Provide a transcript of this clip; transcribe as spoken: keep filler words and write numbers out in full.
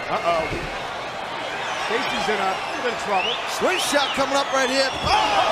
Uh-oh. Stacy's in a little bit of trouble. Swing shot coming up right here. Oh!